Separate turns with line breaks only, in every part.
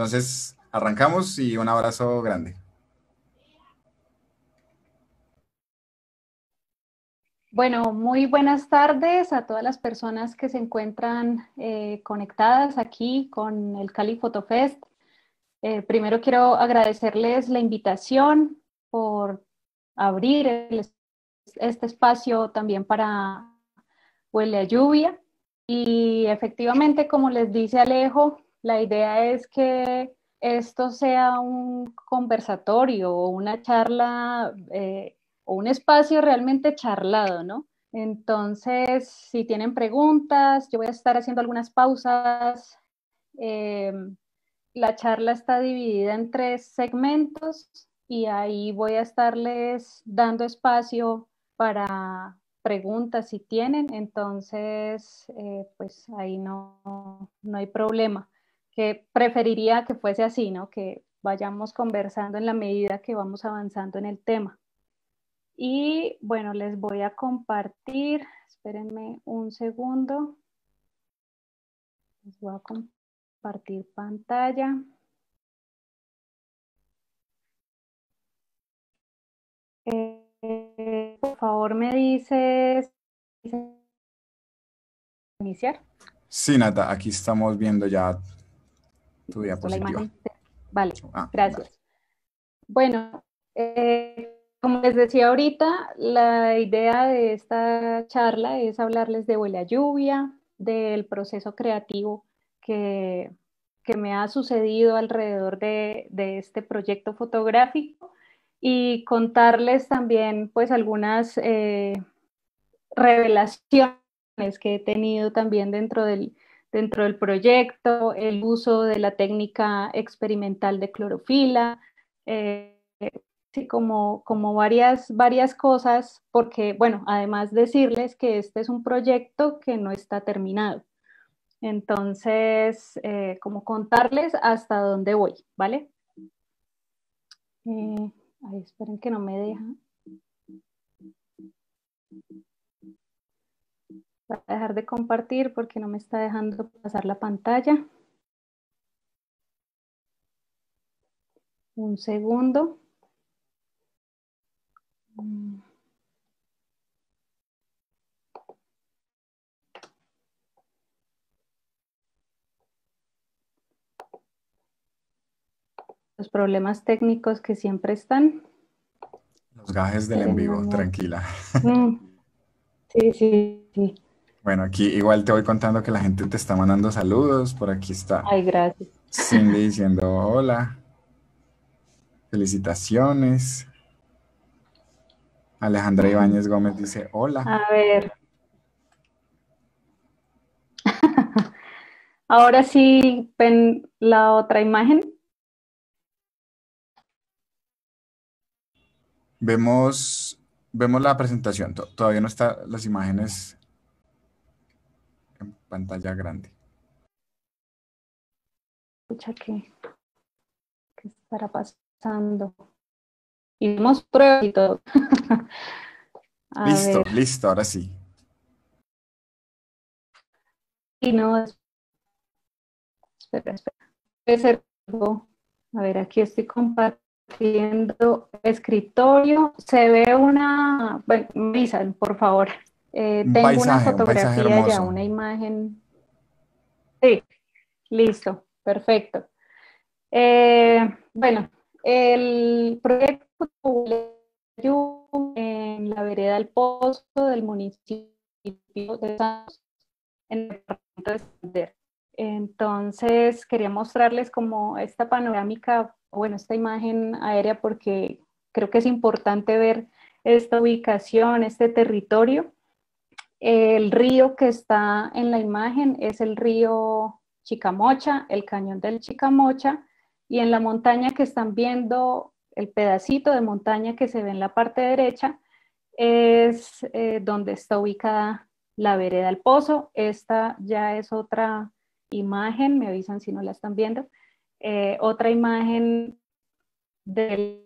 Entonces, arrancamos y un abrazo grande.
Bueno, muy buenas tardes a todas las personas que se encuentran conectadas aquí con el Cali Photo Fest. Primero quiero agradecerles la invitación por abrir este espacio también para Huele a Lluvia. Y efectivamente, como les dice Alejo, la idea es que esto sea un conversatorio o una charla o un espacio realmente charlado, ¿no? Entonces, si tienen preguntas, yo voy a estar haciendo algunas pausas. Eh, la charla está dividida en 3 segmentos y ahí voy a estarles dando espacio para preguntas si tienen. Entonces, pues ahí no hay problema. Que preferiría que fuese así, ¿no? Que vayamos conversando en la medida que vamos avanzando en el tema. Y bueno, les voy a compartir, espérenme un segundo, les voy a compartir pantalla. Por favor, me dices iniciar.
Sí, Nata, aquí estamos viendo ya tu
Listo, la
diapositiva.
imagen. Vale,
Dale.
gracias. Bueno, como les decía ahorita, la idea de esta charla es hablarles de Huele a Lluvia, del proceso creativo que, que me ha sucedido alrededor de este proyecto fotográfico y contarles también pues algunas revelaciones que he tenido también dentro del proyecto, el uso de la técnica experimental de clorofila, eh, sí, como varias cosas, porque, bueno, además decirles que este es un proyecto que no está terminado. Entonces, como contarles hasta dónde voy, ¿vale? Ahí esperen que no me deja. Voy a dejar de compartir porque no me está dejando pasar la pantalla. Un segundo. Los problemas técnicos que siempre están.
Los gajes del en
Espérenme
vivo,
un momento.
tranquila.
Sí, sí, sí.
Bueno, aquí igual te voy contando que la gente te está mandando saludos. Por aquí está
Ay, gracias.
Cindy diciendo hola, felicitaciones. Alejandra Ibáñez Gómez dice hola.
A ver, ahora sí ven la otra imagen.
Vemos la presentación. Todavía no están las imágenes en pantalla grande.
Escucha, ¿qué estará pasando? Y vemos pruebas y todo. A
Listo,
ver,
listo, ahora sí.
y no, espera. Puede ser algo. A ver, aquí estoy compartiendo escritorio. Se ve una, bueno, me avisan, por favor. Tengo una
Un paisaje
fotografía ya,
hermoso.
una imagen. Sí, listo, perfecto. Bueno, el proyecto en la vereda del Pozo del municipio de Santos, en el departamento de Santander. Entonces, quería mostrarles como esta panorámica, bueno, esta imagen aérea, porque creo que es importante ver esta ubicación, este territorio. El río que está en la imagen es el río Chicamocha, el cañón del Chicamocha, y en la montaña que están viendo, el pedacito de montaña que se ve en la parte derecha, es donde está ubicada la vereda del Pozo. Esta ya es otra imagen, me avisan si no la están viendo, otra imagen del...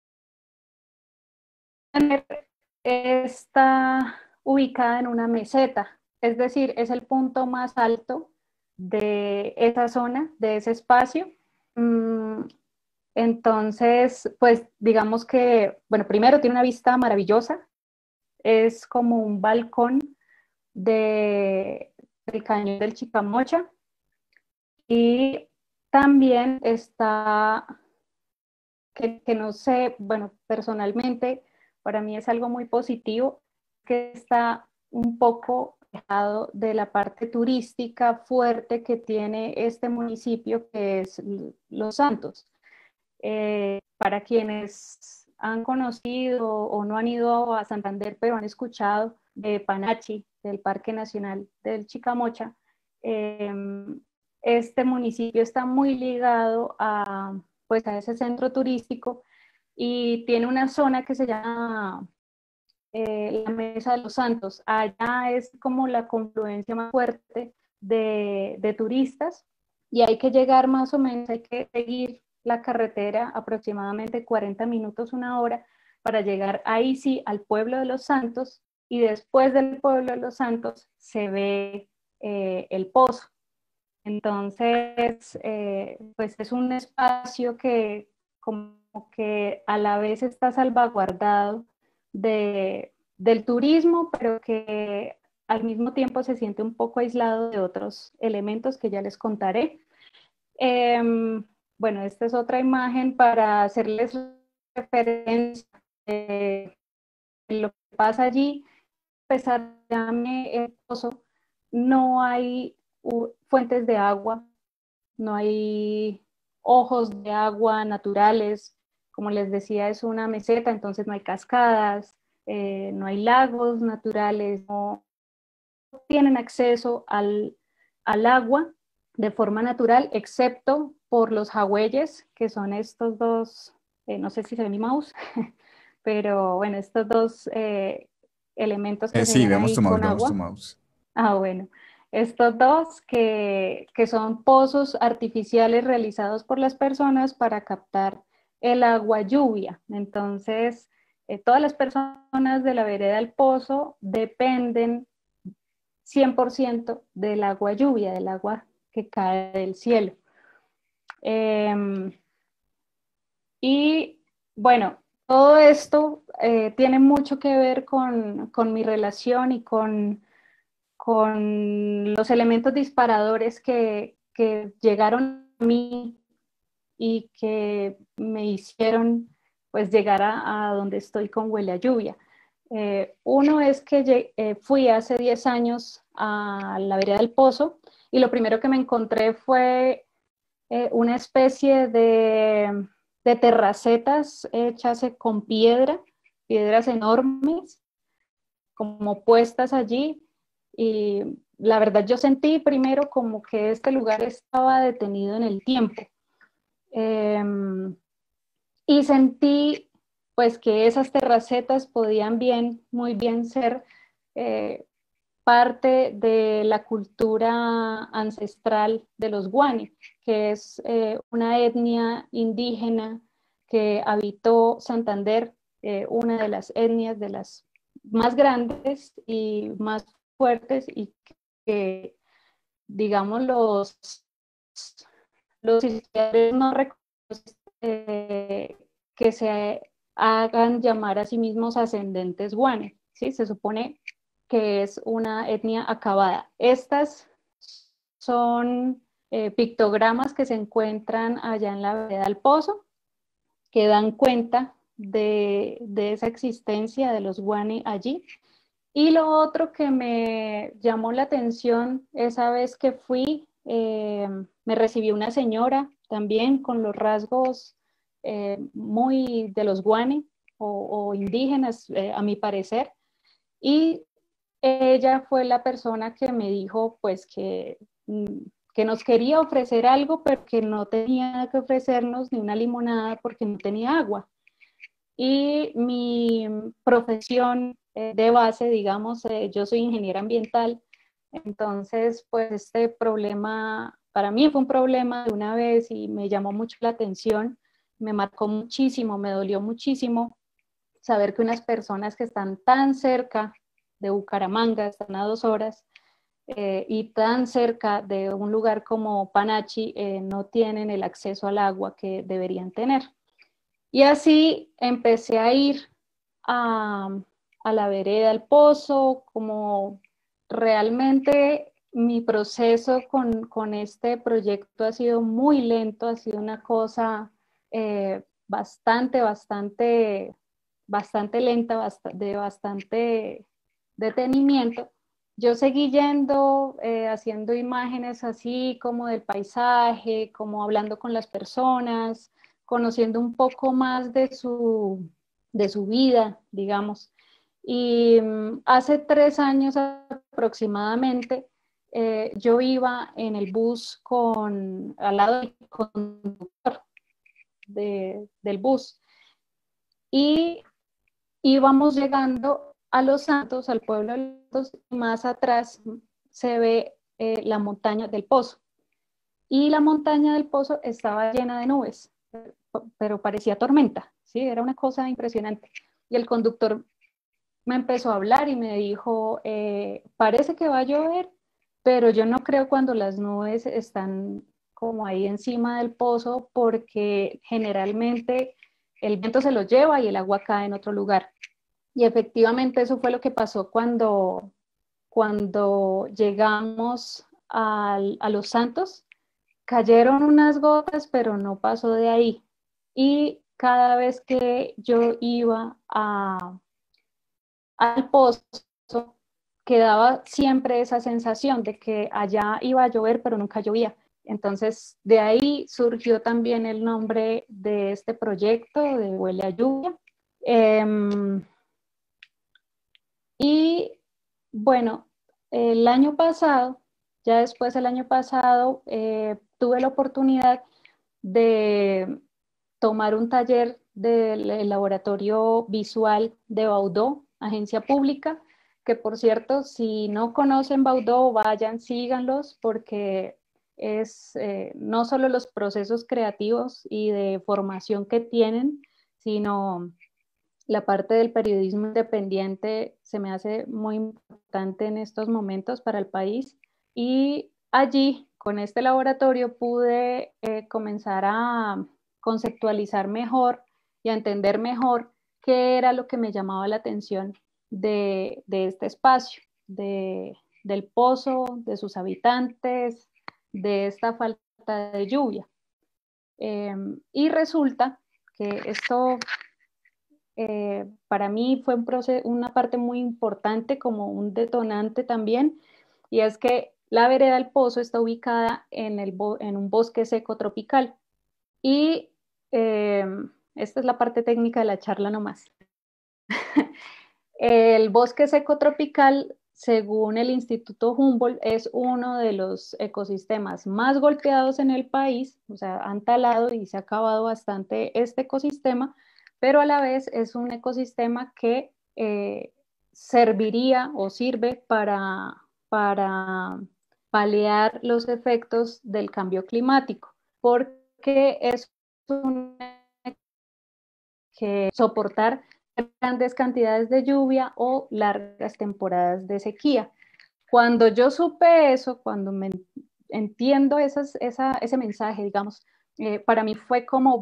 Está ubicada en una meseta, es decir, es el punto más alto de esa zona, de ese espacio. Mm, entonces, pues digamos que, bueno, primero tiene una vista maravillosa, es como un balcón del cañón del Chicamocha y también está, que no sé, bueno, personalmente para mí es algo muy positivo, que está un poco alejado de la parte turística fuerte que tiene este municipio, que es Los Santos. Para quienes han conocido o no han ido a Santander, pero han escuchado de Panachi, del Parque Nacional del Chicamocha, eh, este municipio está muy ligado a, pues, a ese centro turístico y tiene una zona que se llama la Mesa de los Santos. Allá es como la confluencia más fuerte de turistas y hay que llegar más o menos, hay que seguir la carretera aproximadamente 40 minutos, una hora, para llegar ahí sí al pueblo de los Santos y después del pueblo de los Santos se ve el pozo. Entonces, pues es un espacio que como que a la vez está salvaguardado del turismo, pero que al mismo tiempo se siente un poco aislado de otros elementos que ya les contaré. Bueno, esta es otra imagen para hacerles referencia de lo que pasa allí. A pesar de el pozo, no hay fuentes de agua, no hay ojos de agua naturales. Como les decía, es una meseta, entonces no hay cascadas, no hay lagos naturales, no tienen acceso al agua de forma natural, excepto por los jagüeyes, que son estos dos, no sé si se ve mi mouse, pero bueno, estos dos elementos que se
Sí,
ven ahí con
vemos tu
agua.
mouse.
Ah, bueno. Estos dos que son pozos artificiales realizados por las personas para captar el agua lluvia. Entonces, todas las personas de la vereda del pozo dependen 100% del agua lluvia, del agua que cae del cielo. Y bueno, todo esto tiene mucho que ver con mi relación y con los elementos disparadores que llegaron a mí y que me hicieron pues llegar a donde estoy con Huele a Lluvia. Uno es que fui hace 10 años a la vereda del Pozo y lo primero que me encontré fue una especie de terracetas hechas con piedras enormes, como puestas allí. Y la verdad yo sentí primero como que este lugar estaba detenido en el tiempo. Eh, y sentí pues que esas terracetas podían muy bien ser eh, parte de la cultura ancestral de los Guani, que es una etnia indígena que habitó Santander, una de las etnias de las más grandes y más fuertes y que, digamos, los historiadores no reconocen que se hagan llamar a sí mismos ascendentes Guane, ¿sí? Se supone que es una etnia acabada. Estas son pictogramas que se encuentran allá en la vereda del Pozo, que dan cuenta de esa existencia de los Guane allí. Y lo otro que me llamó la atención esa vez que fui, me recibió una señora también con los rasgos muy de los guane o indígenas, a mi parecer. Y ella fue la persona que me dijo pues que nos quería ofrecer algo, pero que no tenía que ofrecernos ni una limonada porque no tenía agua. Y mi profesión de base, digamos, yo soy ingeniera ambiental, entonces pues este problema para mí fue un problema de una vez y me llamó mucho la atención, me marcó muchísimo, me dolió muchísimo saber que unas personas que están tan cerca de Bucaramanga, están a 2 horas, y tan cerca de un lugar como Panachi no tienen el acceso al agua que deberían tener. Y así empecé a ir a, a la vereda del pozo, como realmente mi proceso con este proyecto ha sido muy lento, ha sido una cosa bastante lenta, de bastante detenimiento. Yo seguí yendo, haciendo imágenes así como del paisaje, como hablando con las personas, conociendo un poco más de su vida, digamos. Y hace 3 años aproximadamente, yo iba en el bus al lado del conductor del bus y íbamos llegando a Los Santos, al pueblo de Los Santos, y más atrás se ve la montaña del Pozo. Y la montaña del Pozo estaba llena de nubes, pero parecía tormenta, ¿sí? Era una cosa impresionante. Y el conductor me empezó a hablar y me dijo, parece que va a llover, pero yo no creo cuando las nubes están como ahí encima del pozo, porque generalmente el viento se lo lleva y el agua cae en otro lugar. Y efectivamente eso fue lo que pasó cuando llegamos a Los Santos. Cayeron unas gotas, pero no pasó de ahí. Y cada vez que yo iba al pozo, quedaba siempre esa sensación de que allá iba a llover, pero nunca llovía. Entonces, de ahí surgió también el nombre de este proyecto, de Huele a Lluvia. Y bueno, el año pasado, ya después del año pasado, tuve la oportunidad de tomar un taller del laboratorio visual de Baudó, agencia pública, que por cierto, si no conocen Baudó, vayan, síganlos, porque es no solo los procesos creativos y de formación que tienen, sino la parte del periodismo independiente se me hace muy importante en estos momentos para el país. Y allí, con este laboratorio, pude comenzar a conceptualizar mejor y a entender mejor qué era lo que me llamaba la atención de este espacio, del pozo, de sus habitantes, de esta falta de lluvia. Y resulta que esto para mí fue una parte muy importante, como un detonante también, y es que la vereda del Pozo está ubicada en un bosque seco tropical. Y eh, esta es la parte técnica de la charla nomás. El bosque seco tropical, según el Instituto Humboldt, es uno de los ecosistemas más golpeados en el país, o sea, han talado y se ha acabado bastante este ecosistema, pero a la vez es un ecosistema que serviría o sirve para paliar los efectos del cambio climático, porque es un que soportar grandes cantidades de lluvia o largas temporadas de sequía. Cuando yo supe eso, cuando me entiendo ese mensaje, digamos, para mí fue como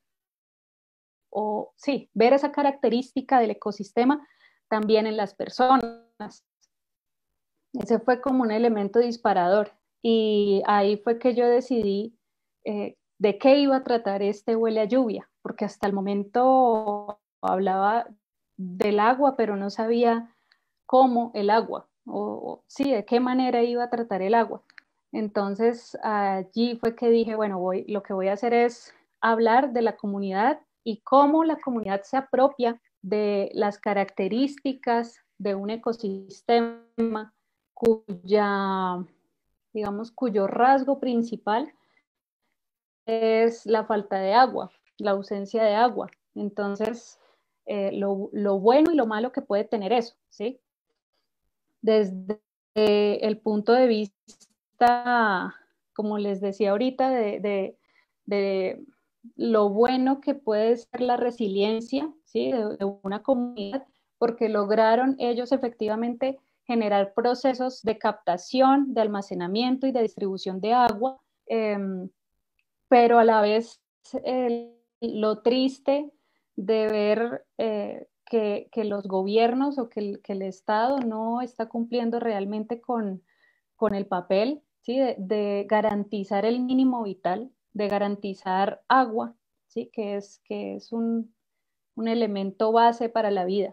ver esa característica del ecosistema también en las personas. Ese fue como un elemento disparador. Y ahí fue que yo decidí de qué iba a tratar este Huele a Lluvia, porque hasta el momento hablaba del agua, pero no sabía cómo el agua, sí, de qué manera iba a tratar el agua. Entonces allí fue que dije, bueno, lo que voy a hacer es hablar de la comunidad y cómo la comunidad se apropia de las características de un ecosistema cuya, digamos, cuyo rasgo principal es la falta de agua, la ausencia de agua. Entonces, lo bueno y lo malo que puede tener eso, ¿sí? Desde el punto de vista, como les decía ahorita, de lo bueno que puede ser la resiliencia, ¿sí? De una comunidad, porque lograron ellos efectivamente generar procesos de captación, de almacenamiento y de distribución de agua, pero a la vez lo triste de ver que los gobiernos o que el Estado no está cumpliendo realmente con el papel, ¿sí? De garantizar el mínimo vital, de garantizar agua, ¿sí? Que es un elemento base para la vida.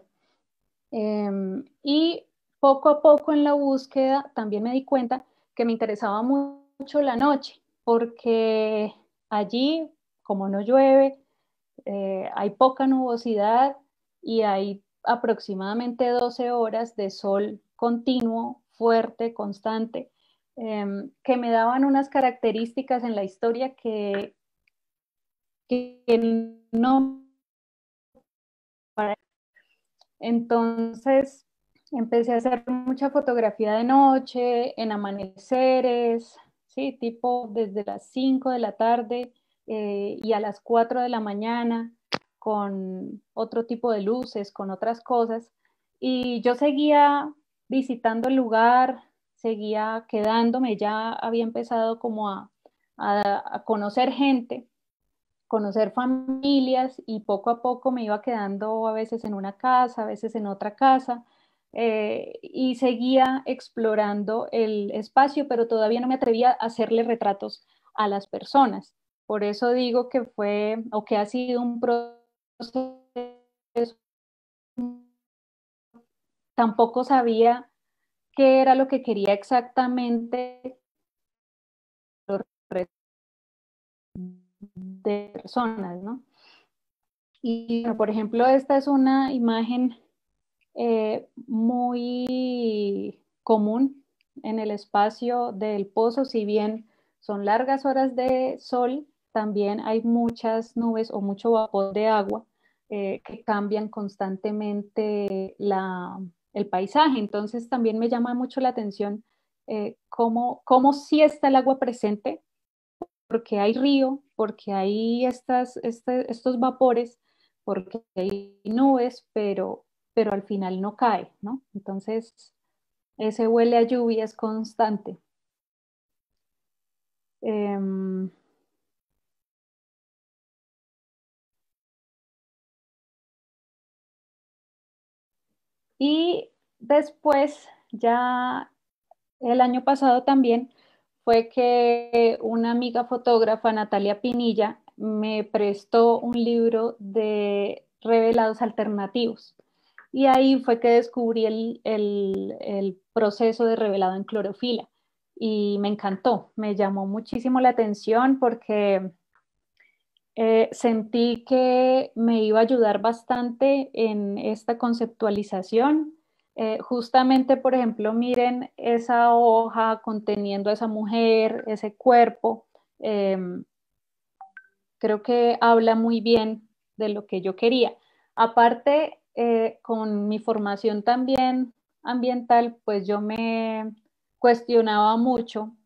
Y poco a poco en la búsqueda también me di cuenta que me interesaba mucho la noche, porque allí, como no llueve, hay poca nubosidad y hay aproximadamente 12 horas de sol continuo, fuerte, constante, que me daban unas características en la historia que no... Entonces empecé a hacer mucha fotografía de noche, en amaneceres, ¿sí? Tipo desde las 5 de la tarde y a las 4 de la mañana, con otro tipo de luces, con otras cosas. Y yo seguía visitando el lugar, seguía quedándome, ya había empezado como a conocer gente, conocer familias y poco a poco me iba quedando a veces en una casa, a veces en otra casa y seguía explorando el espacio, pero todavía no me atrevía a hacerle retratos a las personas. Por eso digo que fue o que ha sido un proceso. Tampoco sabía qué era lo que quería exactamente de personas, ¿no? Y, bueno, por ejemplo, esta es una imagen muy común en el espacio del pozo, si bien son largas horas de sol, también hay muchas nubes o mucho vapor de agua que cambian constantemente el paisaje. Entonces también me llama mucho la atención cómo sí está el agua presente, porque hay río, porque hay estos vapores, porque hay nubes, pero al final no cae, ¿no? Entonces, ese huele a lluvia es constante. Eh, y después, ya el año pasado también, fue que una amiga fotógrafa, Natalia Pinilla, me prestó un libro de revelados alternativos. Y ahí fue que descubrí el proceso de revelado en clorofila. Y me encantó, me llamó muchísimo la atención porque sentí que me iba a ayudar bastante en esta conceptualización. Justamente, por ejemplo, miren esa hoja conteniendo a esa mujer, ese cuerpo. eh, Creo que habla muy bien de lo que yo quería. Aparte, con mi formación también ambiental, pues yo me cuestionaba mucho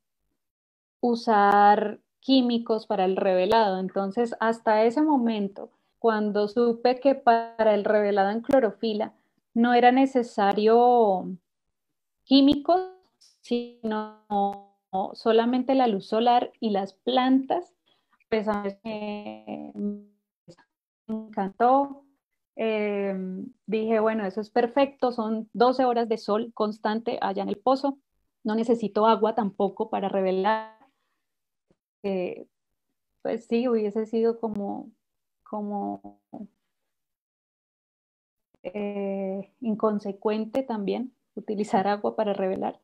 usar químicos para el revelado. Entonces, hasta ese momento, cuando supe que para el revelado en clorofila no era necesario químicos, sino solamente la luz solar y las plantas, pues a mí me encantó. Eh, Dije, bueno, eso es perfecto, son 12 horas de sol constante allá en el pozo, no necesito agua tampoco para revelar. Eh, pues sí, hubiese sido como inconsecuente también utilizar agua para revelar.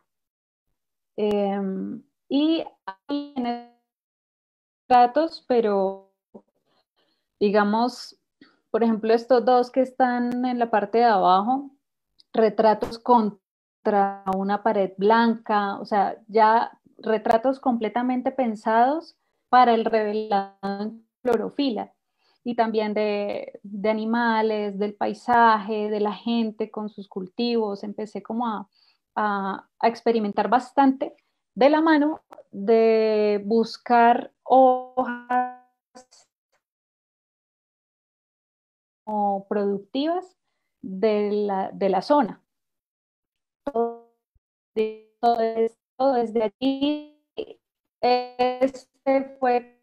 Y hay retratos, pero digamos, por ejemplo, estos dos que están en la parte de abajo, retratos contra una pared blanca, o sea, ya retratos completamente pensados para el revelado en clorofila y también de animales, del paisaje, de la gente con sus cultivos. Empecé como a experimentar bastante de la mano de buscar hojas o productivas de la zona. todo desde allí. Este fue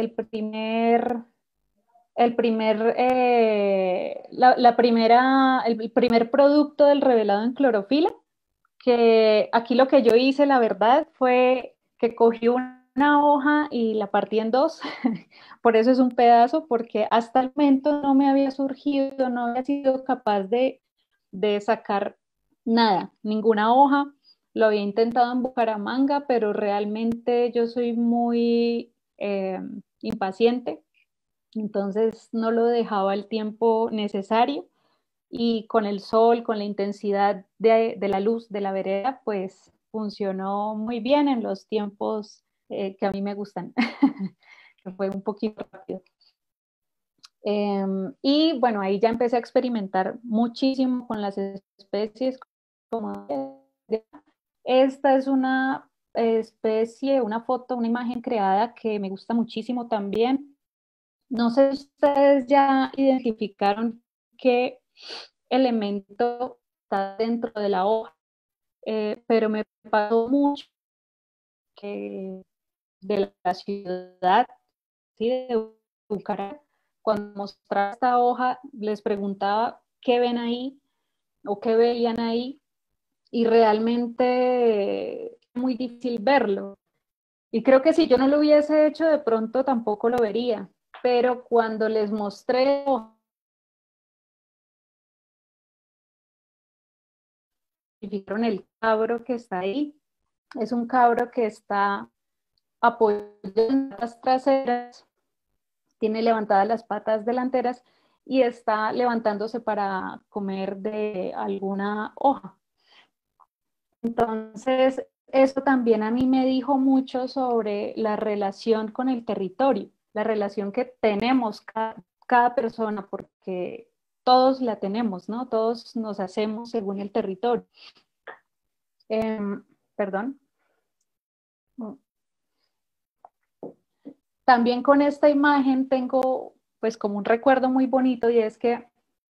el primer producto del revelado en clorofila, que aquí lo que yo hice, la verdad, fue que cogí una hoja y la partí en dos, por eso es un pedazo, porque hasta el momento no me había surgido, no había sido capaz de sacar nada, ninguna hoja. Lo había intentado en Bucaramanga, pero realmente yo soy muy impaciente, entonces no lo dejaba el tiempo necesario y con el sol, con la intensidad de la luz de la vereda, pues funcionó muy bien en los tiempos que a mí me gustan, que fue un poquito rápido. Y bueno, ahí ya empecé a experimentar muchísimo con las especies. Como esta es una especie, una foto, una imagen creada que me gusta muchísimo también. No sé si ustedes ya identificaron qué elemento está dentro de la hoja, pero me pasó mucho que de la ciudad, ¿sí? De Bucaramanga, cuando mostraba esta hoja, les preguntaba qué ven ahí o qué veían ahí, y realmente es muy difícil verlo. Y creo que si yo no lo hubiese hecho, de pronto tampoco lo vería. Pero cuando les mostré, identificaron el cabro que está ahí. Es un cabro que está apoyado en las traseras, tiene levantadas las patas delanteras y está levantándose para comer de alguna hoja. Entonces, eso también a mí me dijo mucho sobre la relación con el territorio, la relación que tenemos cada persona, porque todos la tenemos, ¿no? Todos nos hacemos según el territorio. Perdón. También con esta imagen tengo pues como un recuerdo muy bonito, y es que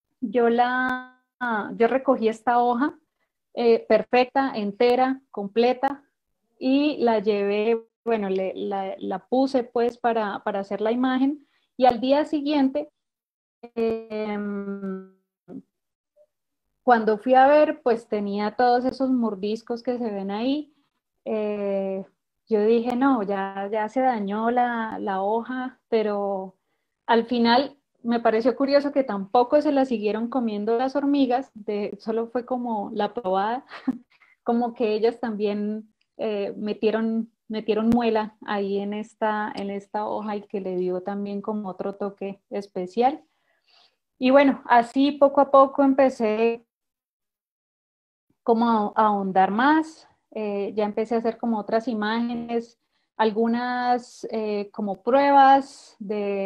yo recogí esta hoja perfecta, entera, completa, y la llevé, bueno, la puse pues para hacer la imagen, y al día siguiente, eh, cuando fui a ver, pues tenía todos esos mordiscos que se ven ahí. Eh, yo dije, no, ya se dañó la hoja, pero al final me pareció curioso que tampoco se la siguieron comiendo las hormigas, solo fue como la probada, como que ellas también metieron muela ahí en esta hoja, y que le dio también como otro toque especial. Y bueno, así poco a poco empecé como a ahondar más, ya empecé a hacer como otras imágenes, algunas como pruebas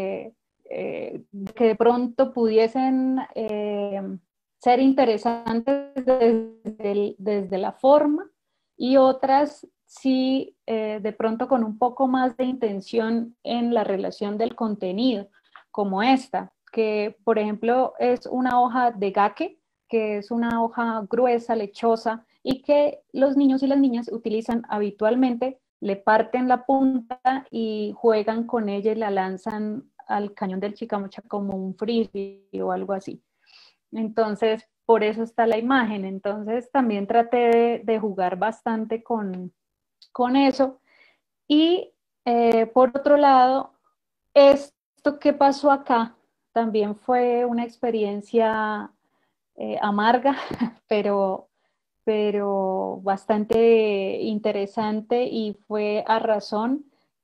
de que de pronto pudiesen ser interesantes desde la forma, y otras sí de pronto con un poco más de intención en la relación del contenido, como esta, que por ejemplo es una hoja de gake, que es una hoja gruesa, lechosa, y que los niños y las niñas utilizan habitualmente, le parten la punta y juegan con ella y la lanzan al cañón del Chicamocha como un frisbee o algo así. Entonces, por eso está la imagen. Entonces, también traté de jugar bastante con eso. Y por otro lado, esto que pasó acá también fue una experiencia amarga, pero, pero bastante interesante, y fue a razón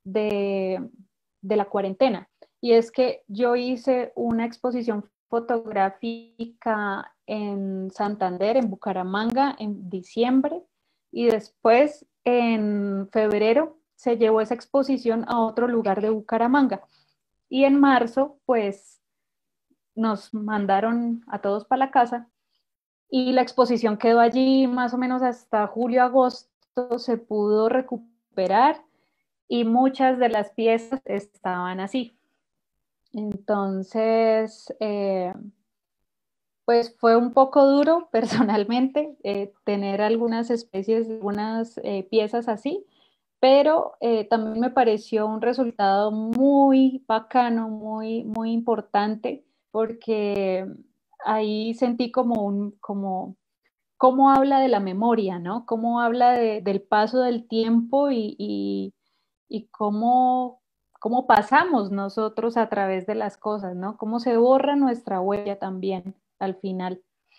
de la cuarentena. Y es que yo hice una exposición fotográfica en Santander, en Bucaramanga, en diciembre, y después en febrero se llevó esa exposición a otro lugar de Bucaramanga. Y en marzo, pues nos mandaron a todos para la casa, y la exposición quedó allí más o menos hasta julio, agosto, se pudo recuperar, y muchas de las piezas estaban así. Entonces, Pues fue un poco duro personalmente tener algunas especies, algunas piezas así, pero también me pareció un resultado muy bacano, muy importante, porque ahí sentí como cómo habla de la memoria, ¿no? Cómo habla del paso del tiempo y cómo pasamos nosotros a través de las cosas, ¿no? Cómo se borra nuestra huella también al final.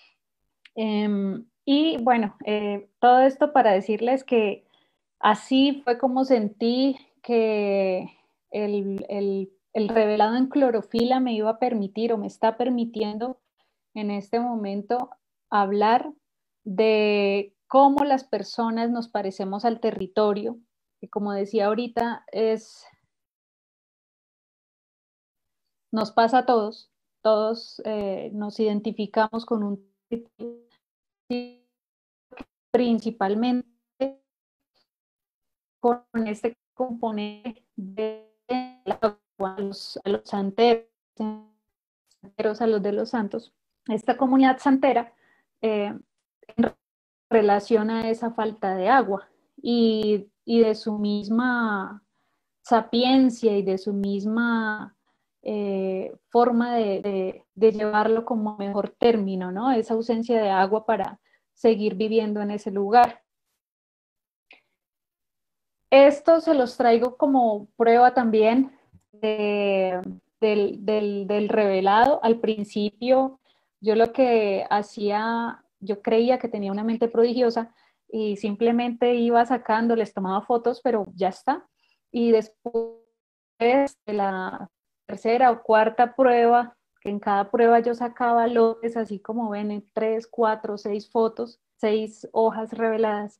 Y bueno, todo esto para decirles que así fue como sentí que el revelado en clorofila me iba a permitir o me está permitiendo en este momento hablar de cómo las personas nos parecemos al territorio, que como decía ahorita, nos pasa a todos, todos nos identificamos con un territorio, principalmente con este componente de a los santeros, a los de los santos, esta comunidad santera, en relación a esa falta de agua y de su misma sapiencia y de su misma forma de llevarlo como mejor término, ¿no? Esa ausencia de agua para seguir viviendo en ese lugar. Esto se los traigo como prueba también del revelado. Al principio, yo lo que hacía, yo creía que tenía una mente prodigiosa y simplemente iba sacando, les tomaba fotos, pero ya está. Y después de la tercera o cuarta prueba, que en cada prueba yo sacaba lotes, así como ven, en 3, 4, 6 fotos, 6 hojas reveladas,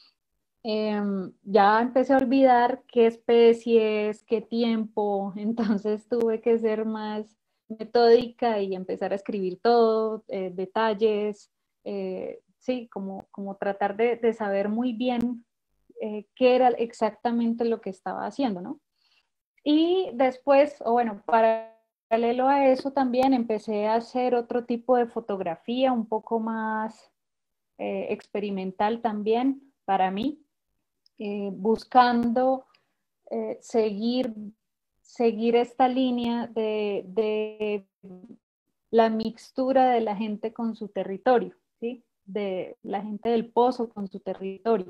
ya empecé a olvidar qué especies, qué tiempo, entonces tuve que ser más metódica y empezar a escribir todo, detalles, sí, como tratar de saber muy bien qué era exactamente lo que estaba haciendo, ¿no? Y después, o bueno, paralelo a eso también empecé a hacer otro tipo de fotografía, un poco más experimental también para mí, buscando seguir, seguir esta línea de la mixtura de la gente con su territorio, ¿sí? De la gente del pozo con su territorio.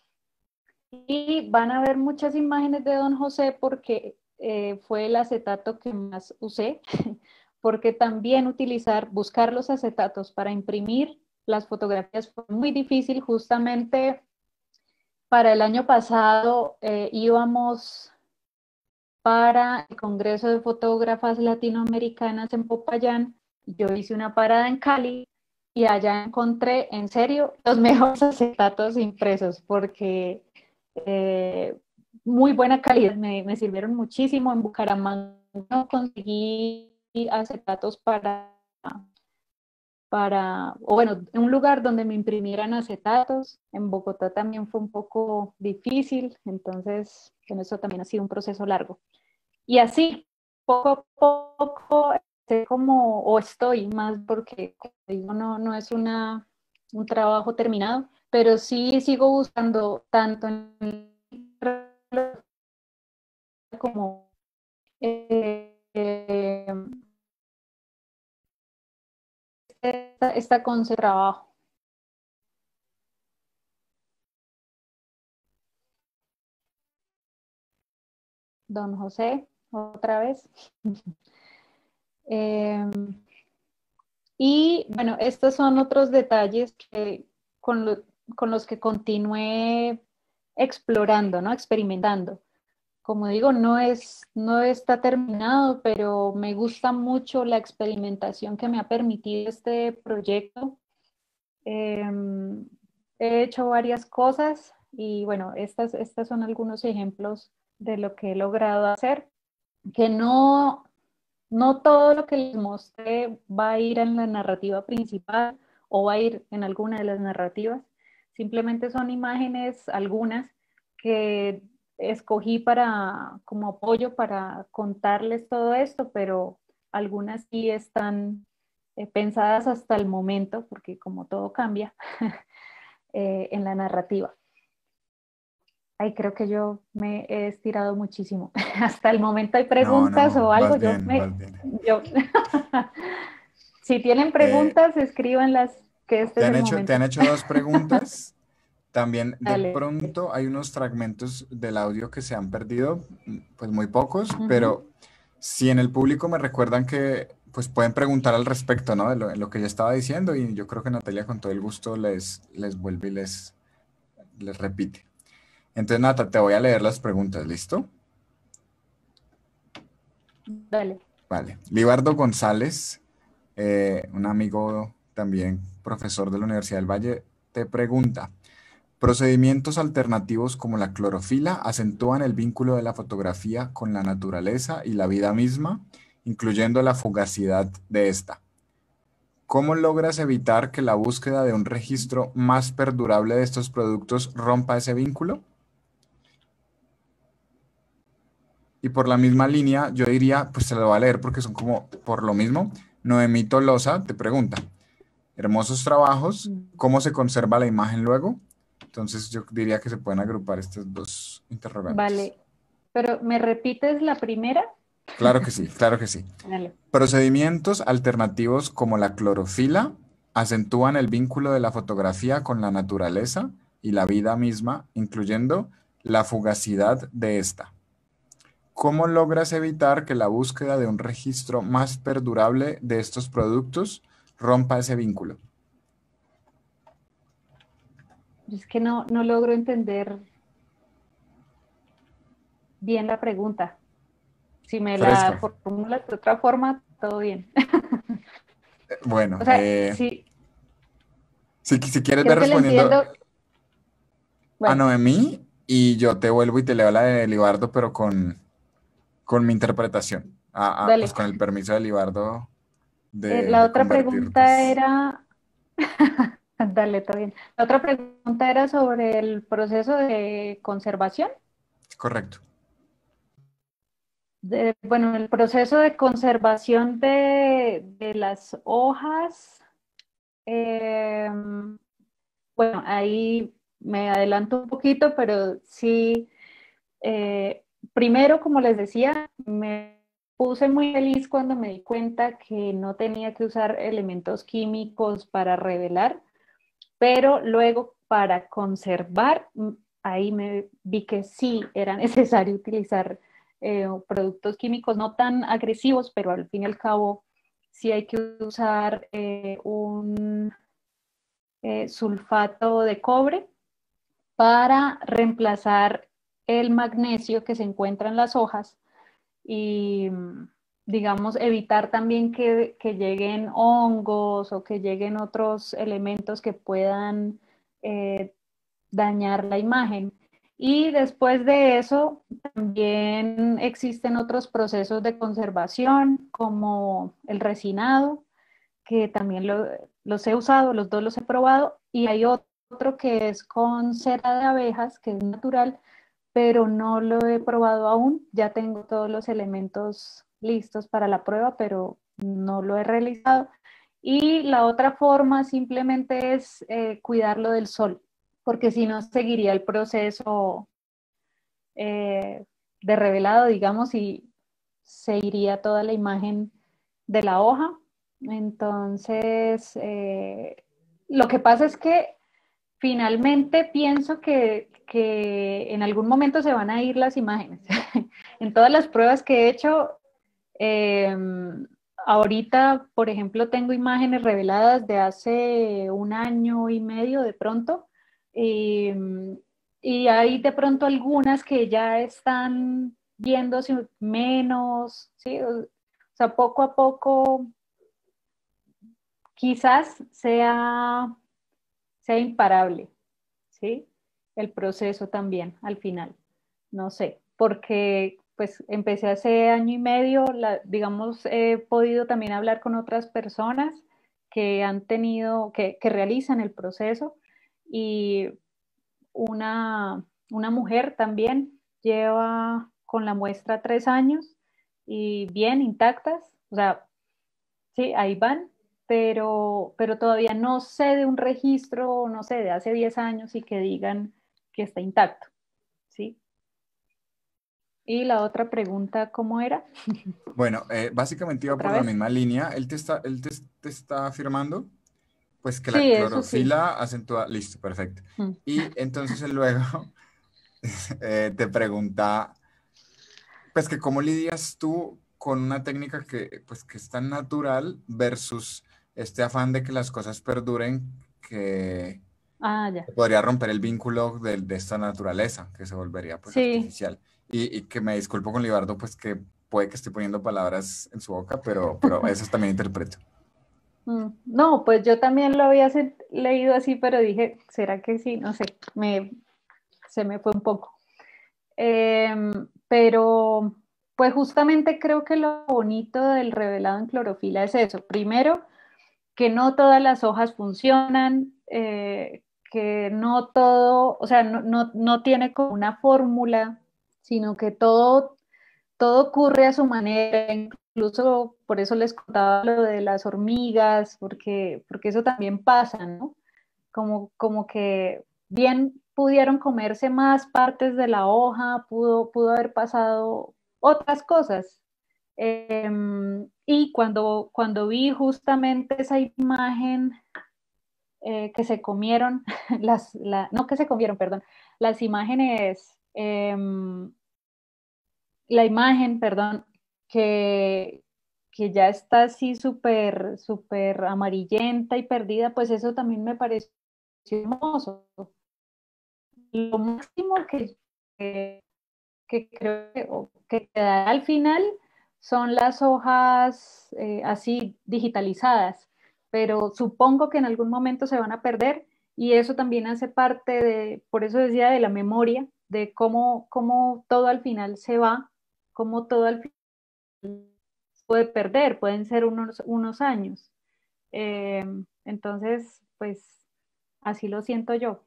Y van a ver muchas imágenes de Don José porque fue el acetato que más usé, porque también buscar los acetatos para imprimir las fotografías fue muy difícil. Justamente para el año pasado íbamos para el Congreso de Fotógrafas Latinoamericanas en Popayán. Yo hice una parada en Cali y allá encontré, en serio, los mejores acetatos impresos porque eh, muy buena calidad, me sirvieron muchísimo. En Bucaramanga conseguí acetatos o bueno, un lugar donde me imprimieran acetatos. En Bogotá también fue un poco difícil, entonces en eso también ha sido un proceso largo. Y así, poco a poco, sé como, o estoy más porque, como digo, no es un trabajo terminado, pero sí sigo buscando tanto en como esta con su trabajo. Don José, otra vez. Eh, y bueno, estos son otros detalles con, lo- con los que continué explorando, ¿no? Experimentando. Como digo, no está terminado, pero me gusta mucho la experimentación que me ha permitido este proyecto. He hecho varias cosas y bueno, estas son algunos ejemplos de lo que he logrado hacer, que no todo lo que les mostré va a ir en la narrativa principal o va a ir en alguna de las narrativas. Simplemente son imágenes, algunas, que escogí como apoyo para contarles todo esto, pero algunas sí están pensadas hasta el momento, porque como todo cambia en la narrativa. Ay, creo que yo me he estirado muchísimo. Hasta el momento hay
No,
preguntas
no,
o algo,
vas bien.
yo si tienen
Eh,
preguntas, escríbanlas, que este es el
te
momento.
han hecho dos preguntas. También de
Dale.
pronto hay unos fragmentos del audio que se han perdido, pues muy pocos,
Ujú.
pero si en el público me recuerdan que pues pueden preguntar al respecto, ¿no? De lo que yo estaba diciendo y yo creo que Natalia con todo el gusto les vuelve y les repite. Entonces, Nata, te voy a leer las preguntas, ¿listo?
Dale.
Vale. Libardo González, un amigo también profesor de la Universidad del Valle, te pregunta, ¿procedimientos alternativos como la clorofila acentúan el vínculo de la fotografía con la naturaleza y la vida misma, incluyendo la fugacidad de esta? ¿Cómo logras evitar que la búsqueda de un registro más perdurable de estos productos rompa ese vínculo? Y por la misma línea, yo diría, pues se lo voy a leer porque son como por lo mismo. Noemí Tolosa te pregunta, hermosos trabajos, ¿cómo se conserva la imagen luego? Entonces yo diría que se pueden agrupar estos dos interrogantes.
Vale. Pero, ¿me repites la primera?
Claro que sí, claro que sí.
Dale.
Procedimientos alternativos como la clorofila acentúan el vínculo de la fotografía con la naturaleza y la vida misma, incluyendo la fugacidad de esta. ¿Cómo logras evitar que la búsqueda de un registro más perdurable de estos productos rompa ese vínculo?
Es que no logro entender bien la pregunta. Si me la
Fresca.
formulas de otra forma, todo bien.
Bueno,
O sea, sí,
si quieres ver
creo que le
respondiendo
entiendo.
a
Bueno,
Noemí y yo te vuelvo y te leo la de Libardo, pero con mi interpretación. Pues
dale.
con el permiso de Libardo
La
de
otra
convertir,
pregunta
pues,
era, dale, todo bien. La otra pregunta era sobre el proceso de conservación.
correcto.
Bueno, el proceso de conservación de las hojas, eh, bueno, ahí me adelanto un poquito, pero sí, primero, como les decía, me puse muy feliz cuando me di cuenta que no tenía que usar elementos químicos para revelar, pero luego para conservar, ahí me vi que sí era necesario utilizar productos químicos no tan agresivos, pero al fin y al cabo sí hay que usar un sulfato de cobre para reemplazar el magnesio que se encuentra en las hojas y, digamos, evitar también que lleguen hongos o que lleguen otros elementos que puedan eh, dañar la imagen. Y después de eso, también existen otros procesos de conservación, como el resinado, que también los he usado, los dos los he probado, y hay otro que es con cera de abejas, que es natural, pero no lo he probado aún. Ya tengo todos los elementos listos para la prueba, pero no lo he realizado. Y la otra forma simplemente es cuidarlo del sol, porque si no seguiría el proceso eh, de revelado, digamos, y se iría toda la imagen de la hoja. Entonces, lo que pasa es que finalmente pienso que en algún momento se van a ir las imágenes. En todas las pruebas que he hecho, eh, ahorita, por ejemplo, tengo imágenes reveladas de hace un año y medio de pronto, y, y hay de pronto algunas que ya están viéndose menos, ¿sí? O sea, poco a poco quizás sea imparable, ¿sí? El proceso también al final, no sé, porque pues empecé hace año y medio, digamos, he podido también hablar con otras personas que han tenido, que realizan el proceso y una mujer también lleva con la muestra 3 años y bien intactas, o sea, sí, ahí van. pero todavía no sé de un registro, no sé, de hace 10 años y que digan que está intacto, ¿sí? Y la otra pregunta, ¿cómo era?
Bueno, básicamente iba
¿Otra
por la
vez?
misma línea. Te está afirmando, pues que la
Sí, eso sí.
clorofila acentúa, listo, perfecto.
Mm.
Y entonces él luego te pregunta, pues que cómo lidias tú con una técnica que, pues, que es tan natural versus este afán de que las cosas perduren, que
Ah, ya.
podría romper el vínculo de esta naturaleza, que se volvería pues
Sí.
artificial. Y que me disculpo con Libardo, pues que puede que esté poniendo palabras en su boca, pero eso también interpreto.
No, pues yo también lo había leído así, pero dije, ¿será que sí? No sé, se me fue un poco. Pero, pues justamente creo que lo bonito del revelado en clorofila es eso. Primero, que no todas las hojas funcionan, que no todo, o sea, no tiene como una fórmula, sino que todo ocurre a su manera, incluso por eso les contaba lo de las hormigas, porque eso también pasa, ¿no? Como que bien pudieron comerse más partes de la hoja, pudo haber pasado otras cosas. Y cuando vi justamente esa imagen que se comieron, no que se comieron, perdón, las imágenes, la imagen, perdón, que, que ya está así súper amarillenta y perdida, pues eso también me pareció hermoso. Lo máximo que creo que queda al final son las hojas así digitalizadas, pero supongo que en algún momento se van a perder y eso también hace parte de, por eso decía, de la memoria, de cómo todo al final se va, cómo todo al final puede perder, pueden ser unos años. Entonces, pues así lo siento yo.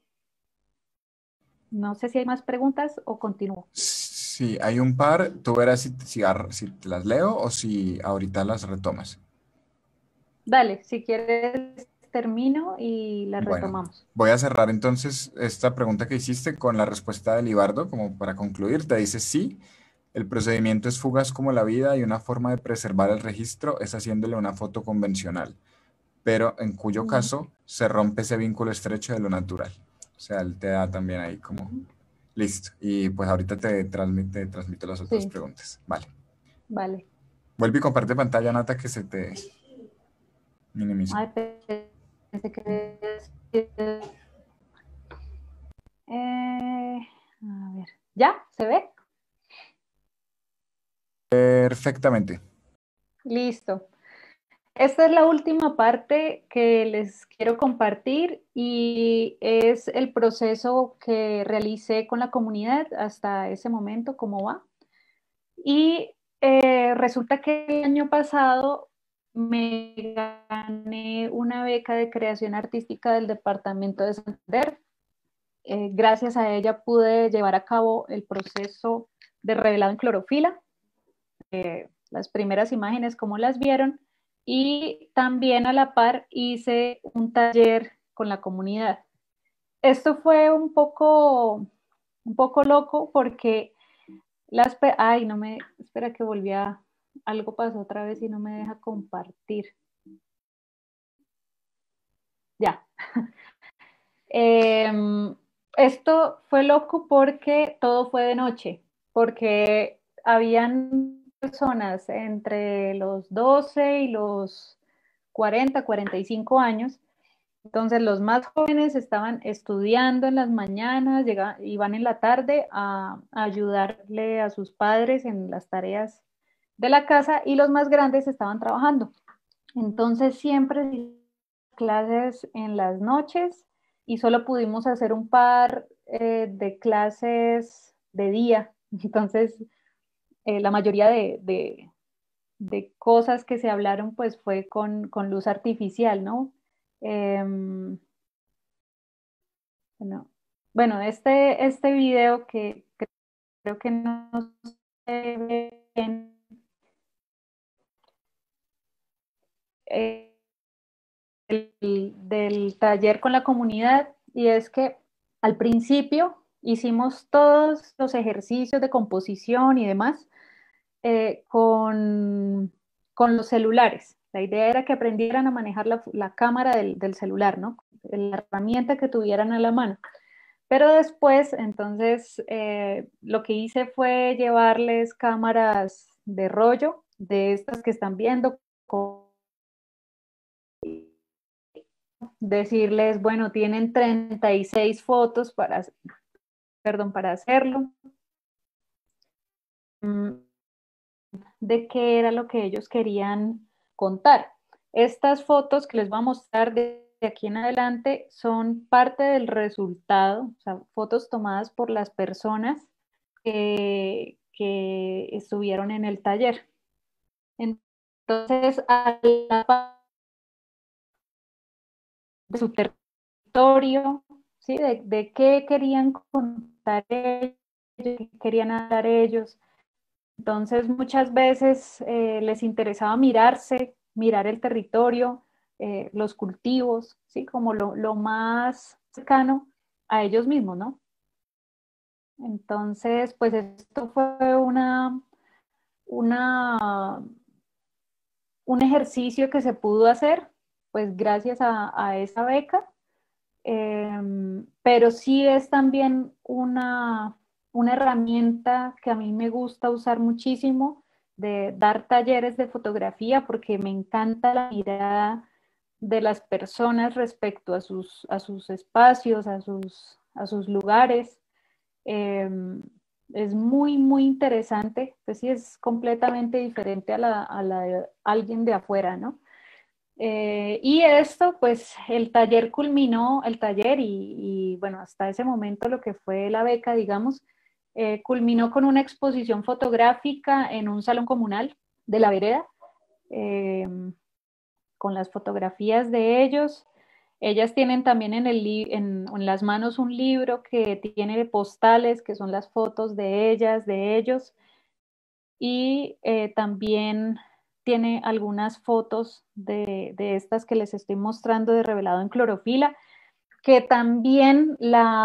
No sé si hay más preguntas o continúo.
Sí, hay un par. Tú verás si te las leo o si ahorita las retomas.
Dale, si quieres termino y la
Bueno,
retomamos.
voy a cerrar entonces esta pregunta que hiciste con la respuesta de Libardo, como para concluir. Te dice sí, el procedimiento es fugaz como la vida y una forma de preservar el registro es haciéndole una foto convencional, pero en cuyo
Mm,
caso se rompe ese vínculo estrecho de lo natural. O sea, él te da también ahí como
ujú.
listo. Y pues ahorita te transmito las otras
Sí,
preguntas. Vale.
vale.
Vuelve y comparte pantalla, Nata, que se te minimizó.
Ay, pensé que... a ver, ¿ya? ¿Se ve?
Perfectamente.
Listo. Esta es la última parte que les quiero compartir y es el proceso que realicé con la comunidad hasta ese momento, cómo va. Y resulta que el año pasado me gané una beca de creación artística del Departamento de Santander. Gracias a ella pude llevar a cabo el proceso de revelado en clorofila, las primeras imágenes como las vieron, y también a la par hice un taller con la comunidad. Esto fue un poco loco porque ay, no me, espera que volví a, algo pasó otra vez y no me deja compartir. Ya. Esto fue loco porque todo fue de noche, porque habían personas entre los 12 y los 40, 45 años. Entonces los más jóvenes estaban estudiando en las mañanas, iban en la tarde a ayudarle a sus padres en las tareas de la casa y los más grandes estaban trabajando. Entonces siempre di clases en las noches y solo pudimos hacer un par de clases de día. Entonces la mayoría de cosas que se hablaron pues fue con luz artificial, ¿no? Em, bueno, bueno, este video que creo que no se ve bien, del taller con la comunidad, y es que al principio hicimos todos los ejercicios de composición y demás con los celulares. La idea era que aprendieran a manejar la cámara del celular, ¿no? La herramienta que tuvieran a la mano. Pero después, entonces, lo que hice fue llevarles cámaras de rollo, de estas que están viendo, decirles, bueno, tienen 36 fotos para hacerlo, de qué era lo que ellos querían contar. Estas fotos que les voy a mostrar de aquí en adelante son parte del resultado, o sea, fotos tomadas por las personas que estuvieron en el taller. Entonces, a la de su territorio, ¿sí? De qué querían contar ellos, qué querían hablar ellos. Entonces, muchas veces les interesaba mirar el territorio, los cultivos, ¿sí? Como lo más cercano a ellos mismos, ¿no? Entonces, pues esto fue una, un ejercicio que se pudo hacer, pues gracias a esa beca, pero sí es también una herramienta que a mí me gusta usar muchísimo, de dar talleres de fotografía, porque me encanta la mirada de las personas respecto a sus espacios, a sus lugares. Eh, es muy, muy interesante, pues sí es completamente diferente a la de alguien de afuera, ¿no? Y esto, pues el taller culminó, el taller bueno, hasta ese momento lo que fue la beca, digamos, culminó con una exposición fotográfica en un salón comunal de la vereda, eh, con las fotografías de ellos. Ellas tienen también en las manos un libro que tiene postales, que son las fotos de ellas, de ellos, y también tiene algunas fotos de estas que les estoy mostrando de revelado en clorofila, que también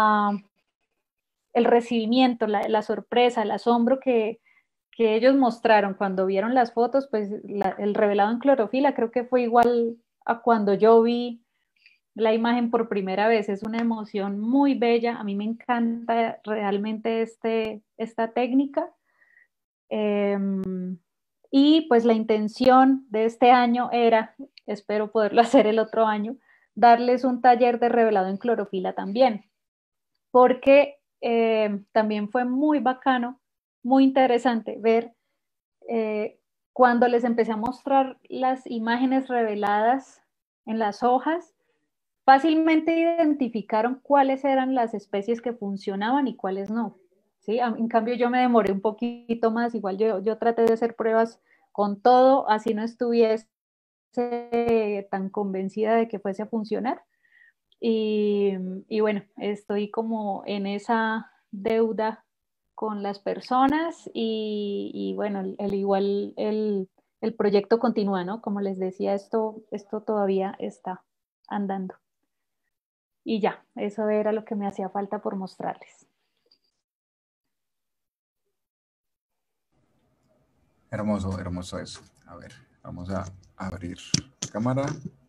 el recibimiento, la sorpresa, el asombro que ellos mostraron cuando vieron las fotos, pues el revelado en clorofila creo que fue igual a cuando yo vi la imagen por primera vez. Es una emoción muy bella. A mí me encanta realmente esta técnica. Eh, y pues la intención de este año era, espero poderlo hacer el otro año, darles un taller de revelado en clorofila también, porque también fue muy bacano, muy interesante ver cuando les empecé a mostrar las imágenes reveladas en las hojas, fácilmente identificaron cuáles eran las especies que funcionaban y cuáles no. ¿Sí? En cambio, yo me demoré un poquito más, igual yo traté de hacer pruebas con todo, así no estuviese tan convencida de que fuese a funcionar. Y bueno, estoy como en esa deuda con las personas y bueno, el proyecto continúa, ¿no? Como les decía, esto todavía está andando. Y ya, eso era lo que me hacía falta por mostrarles.
Hermoso, hermoso eso. A ver, vamos a abrir cámara.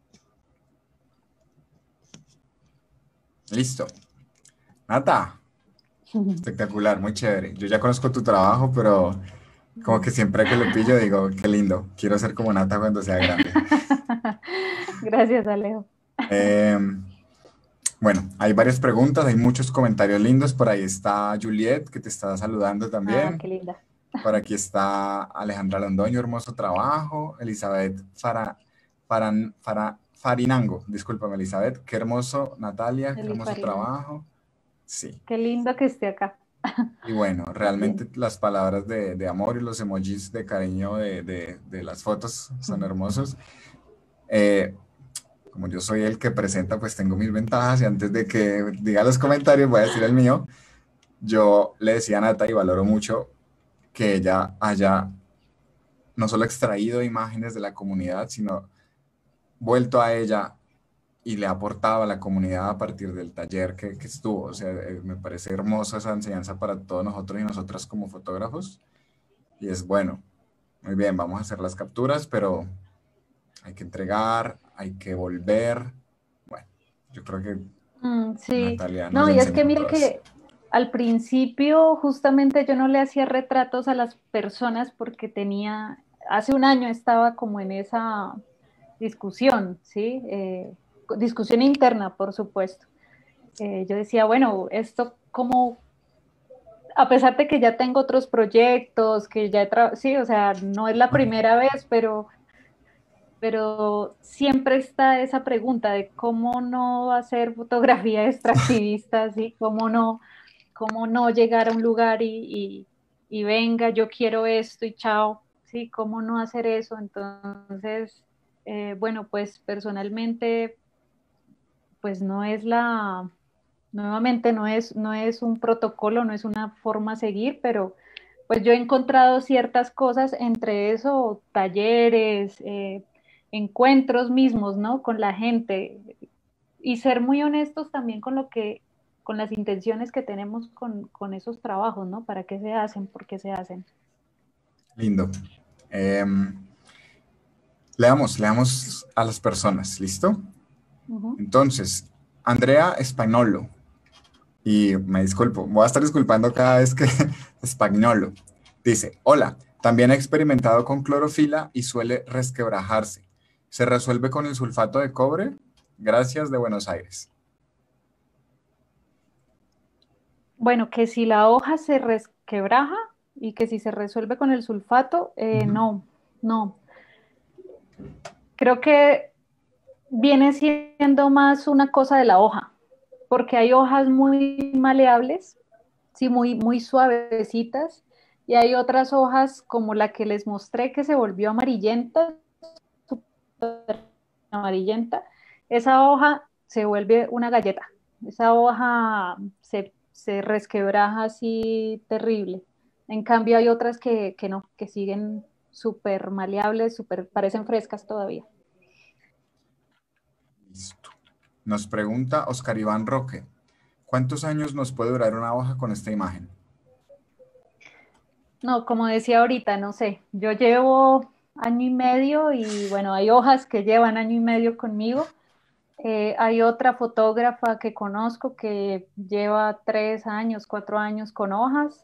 Listo. Nata, espectacular, muy chévere. Yo ya conozco tu trabajo, pero como que siempre que lo pillo digo, qué lindo, quiero ser como Nata cuando sea grande.
Gracias, Alejo.
Eh, bueno, hay varias preguntas, hay muchos comentarios lindos. Por ahí está Juliet, que te está saludando
Ah,
también.
qué linda.
Por aquí está Alejandra Londoño, hermoso trabajo. Elizabeth Farinango, discúlpame, Elizabeth, qué hermoso. Natalia, qué hermoso
Farina.
trabajo. Sí.
Qué lindo que esté acá.
Y bueno,
También.
realmente las palabras de amor y los emojis de cariño de las fotos son hermosos. Eh, Como yo soy el que presenta, pues tengo mis ventajas y antes de que diga los comentarios voy a decir el mío. Yo le decía a Nata y valoro mucho que ella haya no solo extraído imágenes de la comunidad, sino vuelto a ella y le ha aportado a la comunidad a partir del taller que estuvo. O sea, me parece hermosa esa enseñanza para todos nosotros y nosotras como fotógrafos. Y es bueno, muy bien, vamos a hacer las capturas, pero hay que entregar, hay que volver. Bueno, yo creo que
Sí,
Natalia nos
no, y es
enseñó
que
a
mira
todos.
que al principio justamente yo no le hacía retratos a las personas porque hace un año estaba como en esa discusión, ¿sí? Discusión interna, por supuesto. Yo decía, bueno, esto como, a pesar de que ya tengo otros proyectos, que ya sí, o sea, no es la primera vez, pero siempre está esa pregunta de cómo no hacer fotografía extractivista, ¿sí? Cómo no llegar a un lugar y venga, yo quiero esto y chao, ¿sí? ¿Cómo no hacer eso? Entonces, bueno, pues personalmente, pues nuevamente no es un protocolo, no es una forma a seguir, pero pues yo he encontrado ciertas cosas, entre eso, talleres, encuentros mismos, ¿no? Con la gente y ser muy honestos también con las intenciones que tenemos con esos trabajos, ¿no? ¿Para qué se hacen? ¿Por qué se hacen?
Lindo. Leamos a las personas, ¿listo?
Ujú.
Entonces, Andrea Espagnolo, y me disculpo, voy a estar disculpando cada vez que Espagnolo, dice, hola, también he experimentado con clorofila y suele resquebrajarse. ¿Se resuelve con el sulfato de cobre? Gracias de Buenos Aires.
Bueno, que si la hoja se resquebraja y que si se resuelve con el sulfato,
Ujú.
no, no. Creo que viene siendo más una cosa de la hoja, porque hay hojas muy maleables, sí, muy suavecitas, y hay otras hojas como la que les mostré que se volvió amarillenta, súper amarillenta. Esa hoja se vuelve una galleta, esa hoja se resquebraja así terrible. En cambio hay otras que no, que siguen súper maleables, súper, parecen frescas todavía.
Listo. Nos pregunta Oscar Iván Roque, ¿cuántos años nos puede durar una hoja con esta imagen?
No, como decía ahorita, no sé, yo llevo año y medio y bueno, hay hojas que llevan año y medio conmigo. Hay otra fotógrafa que conozco que lleva 3 años, 4 años con hojas.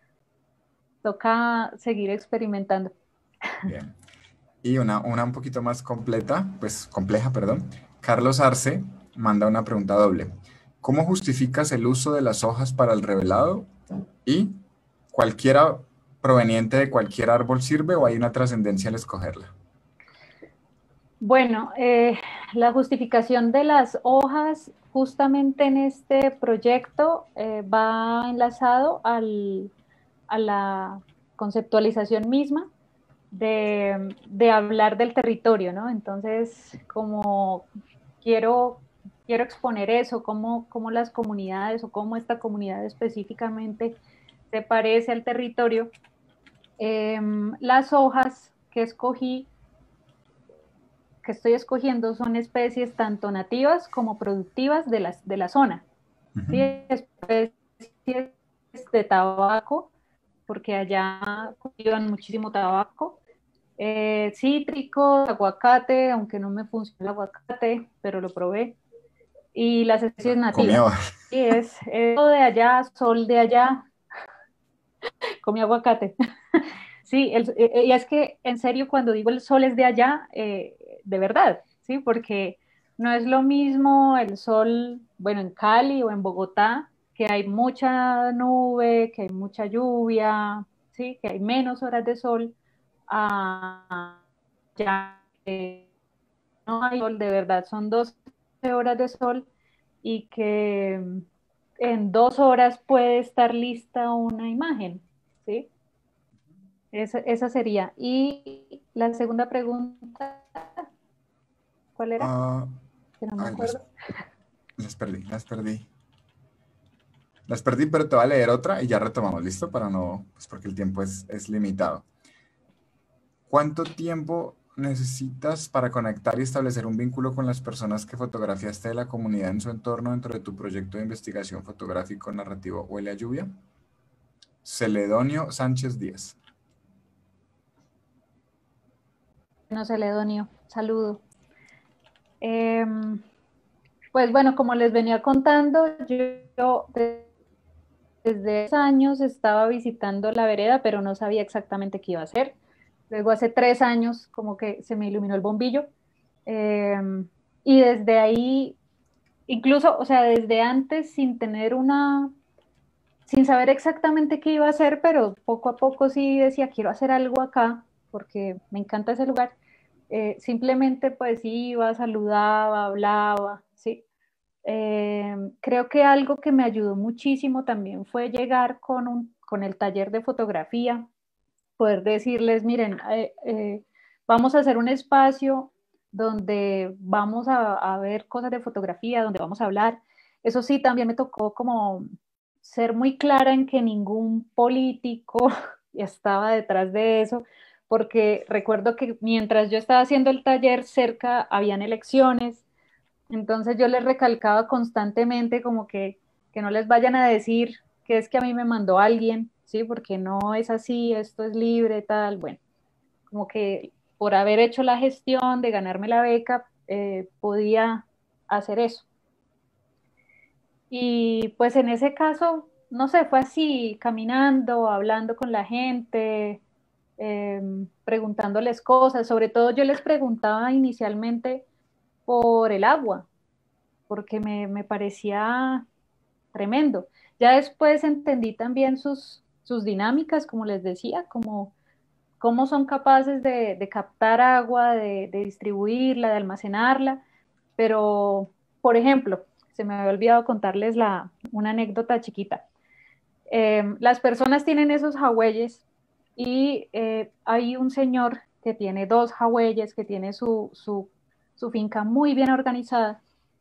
Toca seguir experimentando.
Bien. Y una un poquito más compleja, perdón. Carlos Arce manda una pregunta doble. ¿Cómo justificas el uso de las hojas para el revelado? ¿Y cualquiera proveniente de cualquier árbol sirve o hay una trascendencia al escogerla?
Bueno, la justificación de las hojas justamente en este proyecto va enlazado a la conceptualización misma de hablar del territorio, ¿no? Entonces, como quiero, quiero exponer eso, cómo las comunidades o cómo esta comunidad específicamente se parece al territorio, las hojas que estoy escogiendo son especies tanto nativas como productivas de la zona.
Ujú.
¿Sí? Especies de tabaco, porque allá cultivan muchísimo tabaco. Cítricos, aguacate, aunque no me funciona el aguacate, pero lo probé. Y las especies
Comió.
nativas. Sí, es todo de allá, sol de allá, comí aguacate. Sí, y es que en serio cuando digo el sol es de allá, de verdad, ¿sí? Porque no es lo mismo el sol, bueno, en Cali o en Bogotá, que hay mucha nube, que hay mucha lluvia, ¿sí? Que hay menos horas de sol, a ya no hay sol de verdad, son 12 horas de sol y que en 2 horas puede estar lista una imagen, ¿sí? Esa sería. Y la segunda pregunta, ¿cuál era?
Ah,
Que no me
ay,
acuerdo.
las perdí, las perdí. Las perdí, pero te voy a leer otra y ya retomamos, ¿listo? Para no, pues porque el tiempo es limitado. ¿Cuánto tiempo? necesitas para conectar y establecer un vínculo con las personas que fotografiaste de la comunidad en su entorno dentro de tu proyecto de investigación fotográfico narrativo Huele a lluvia? Celedonio Sánchez Díaz.
No sé, Ledonio, saludo. Pues bueno, como les venía contando, yo desde hace años estaba visitando la vereda, pero no sabía exactamente qué iba a hacer. Luego hace 3 años como que se me iluminó el bombillo. Y desde ahí, incluso, o sea, desde antes sin saber exactamente qué iba a hacer, pero poco a poco sí decía, quiero hacer algo acá, porque me encanta ese lugar. Simplemente pues iba, saludaba, hablaba, ¿sí? Creo que algo que me ayudó muchísimo también fue llegar con el taller de fotografía, poder decirles, miren, vamos a hacer un espacio donde vamos a ver cosas de fotografía, donde vamos a hablar. Eso sí, también me tocó como ser muy clara en que ningún político estaba detrás de eso, porque recuerdo que mientras yo estaba haciendo el taller cerca habían elecciones, entonces yo les recalcaba constantemente como que no les vayan a decir que es que a mí me mandó alguien, ¿sí? Porque no es así, esto es libre, tal. Bueno, como que por haber hecho la gestión de ganarme la beca, podía hacer eso. Y pues en ese caso, no sé, fue así, caminando, hablando con la gente, preguntándoles cosas. Sobre todo yo les preguntaba inicialmente por el agua, porque me parecía tremendo. Ya después entendí también sus dinámicas, como les decía, como cómo son capaces de captar agua, de distribuirla, de almacenarla. Pero, por ejemplo, se me había olvidado contarles una anécdota chiquita. Las personas tienen esos jagüeyes y hay un señor que tiene dos jagüeyes, que tiene su finca muy bien organizada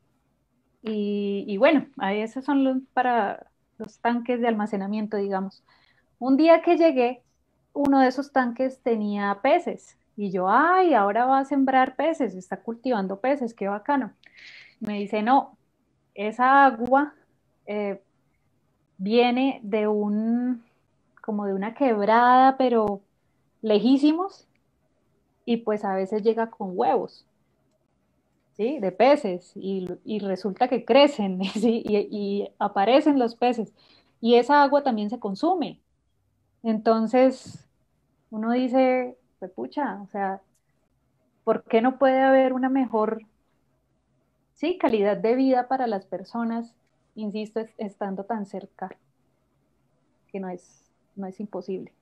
y bueno, ahí esos son para los tanques de almacenamiento, digamos. Un día que llegué, uno de esos tanques tenía peces y yo, ay, ahora va a sembrar peces, está cultivando peces, qué bacano. Me dice, no, esa agua eh, viene como de una quebrada, pero lejísimos, y pues a veces llega con huevos. ¿Sí? De peces y resulta que crecen, ¿sí? Y aparecen los peces y esa agua también se consume. Entonces uno dice, pues pucha, o sea, ¿por qué no puede haber una mejor, sí, calidad de vida para las personas, insisto, estando tan cerca, que no es imposible?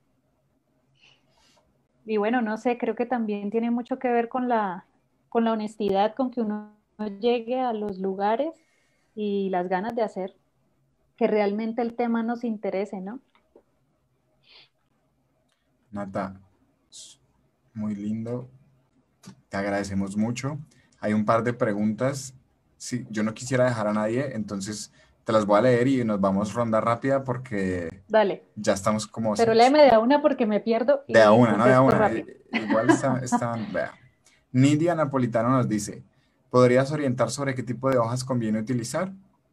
Y bueno, no sé, creo que también tiene mucho que ver con la honestidad con que uno llegue a los lugares y las ganas de hacer que realmente el tema nos interese, ¿no?
Nata, muy lindo. Te agradecemos mucho. Hay un par de preguntas. Sí, yo no quisiera dejar a nadie, entonces te las voy a leer y nos vamos ronda rápida porque
Dale,
ya estamos como
pero léeme de a una porque me pierdo
de a
y
una, ¿no? De a
contesto
una.
rápido.
Igual están, vea. Nidia Napolitano nos dice, ¿podrías orientar sobre qué tipo de hojas conviene utilizar?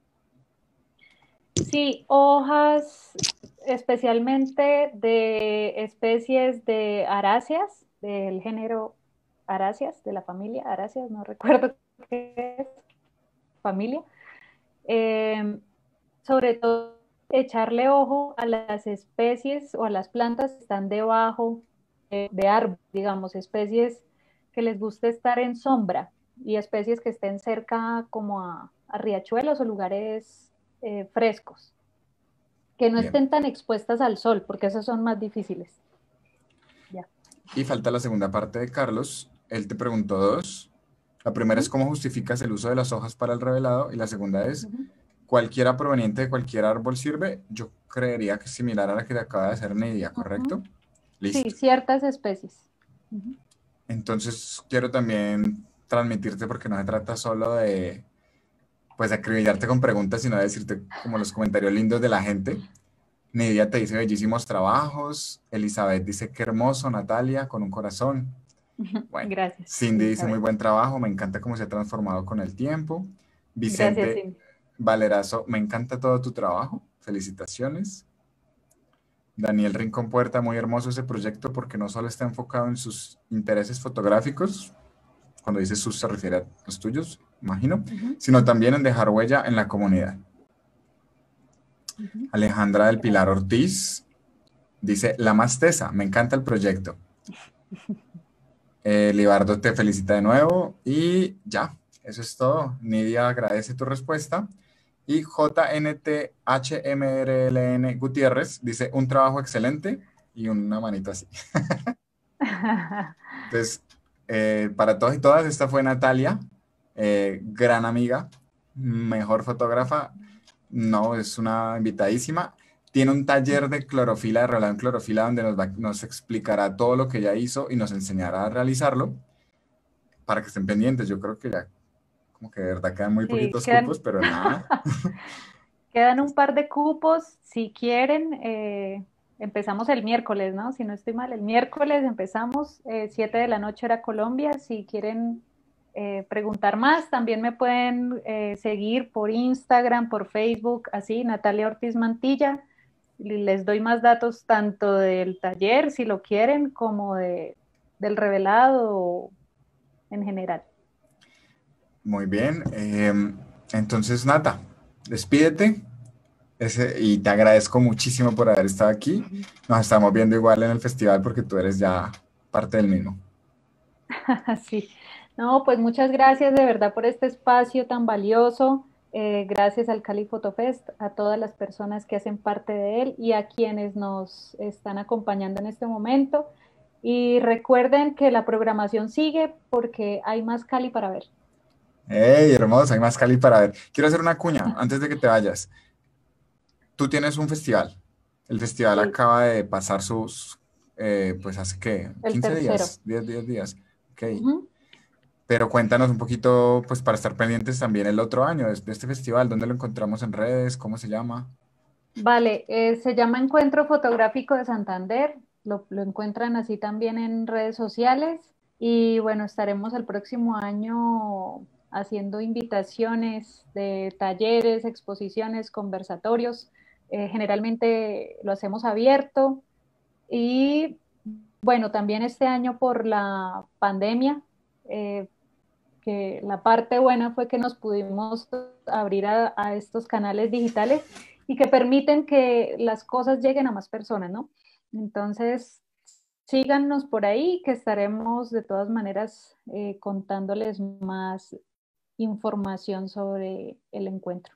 Sí, hojas especialmente de especies de aráceas, del género aráceas, de la familia aráceas, no recuerdo qué es, familia. Eh, Sobre todo, echarle ojo a las especies o a las plantas que están debajo de árbol, digamos, especies que les guste estar en sombra y especies que estén cerca como a riachuelos o lugares frescos, que no
Bien.
estén tan expuestas al sol, porque esos son más difíciles. Ya.
Y falta la segunda parte de Carlos. Él te preguntó dos. La primera es
Ujú,
cómo justificas el uso de las hojas para el revelado y la segunda es
ujú.
cualquiera proveniente de cualquier árbol sirve. Yo creería que es similar a la que te acaba de hacer Nidia, ¿correcto?
Ujú. Sí,
Listo.
ciertas especies. Ujú.
Entonces quiero también transmitirte porque no se trata solo de pues acribillarte con preguntas, sino de decirte como los comentarios lindos de la gente. Nidia te dice bellísimos trabajos, Elizabeth dice qué hermoso, Natalia con un corazón. Bueno,
Gracias.
Cindy
Sí,
dice muy buen trabajo, me encanta cómo se ha transformado con el tiempo.
gracias,
Vicente
Cindy.
Valerazo, me encanta todo tu trabajo, felicitaciones. Daniel Rincón Puerta, muy hermoso ese proyecto porque no solo está enfocado en sus intereses fotográficos, cuando dice sus se refiere a los tuyos, imagino,
Ujú,
sino también en dejar huella en la comunidad.
ujú.
Alejandra del Pilar
Gracias.
Ortiz dice, la más tesa, me encanta el proyecto. Libardo te felicita de nuevo y ya, eso es todo. Nidia agradece tu respuesta. Y JNTHMRLN Gutiérrez dice un trabajo excelente y una manito así. Entonces, para todos y todas, esta fue Natalia, gran amiga, mejor fotógrafa. No, es una invitadísima. Tiene un taller de clorofila, de rolado en clorofila, donde nos explicará todo lo que ella hizo y nos enseñará a realizarlo para que estén pendientes. Yo creo que ya, como que de verdad quedan muy
Sí,
poquitos cupos, pero nada.
quedan un par de cupos. Si quieren, empezamos el miércoles, ¿no? Si no estoy mal, el miércoles empezamos, 7 de la noche hora Colombia. Si quieren preguntar más, también me pueden seguir por Instagram, por Facebook, así, Natalia Ortiz Mantilla. Y les doy más datos tanto del taller, si lo quieren, como del revelado en general.
Muy bien. Entonces, Nata, despídete. Y te agradezco muchísimo por haber estado aquí. Nos estamos viendo igual en el festival porque tú eres ya parte del mismo.
Sí, no, pues muchas gracias de verdad por este espacio tan valioso. Gracias al Cali Photo Fest, a todas las personas que hacen parte de él y a quienes nos están acompañando en este momento. Y recuerden que la programación sigue porque hay más Cali para ver.
¡Hey, hermoso! Hay más Cali para ver. Quiero hacer una cuña antes de que te vayas. Tú tienes un festival. El festival
Sí,
acaba de pasar sus, pues hace qué,
el
15
tercero.
días, 10 días. Ok.
Ujú.
Pero cuéntanos un poquito, pues para estar pendientes también el otro año de este festival. ¿Dónde lo encontramos en redes? ¿Cómo se llama?
Vale, se llama Encuentro Fotográfico de Santander. Lo encuentran así también en redes sociales. Y bueno, estaremos el próximo año haciendo invitaciones de talleres, exposiciones, conversatorios. Generalmente lo hacemos abierto. Y bueno, también este año por la pandemia, eh, que la parte buena fue que nos pudimos abrir a estos canales digitales y que permiten que las cosas lleguen a más personas, ¿no? Entonces, síganos por ahí, que estaremos de todas maneras contándoles más información sobre el encuentro.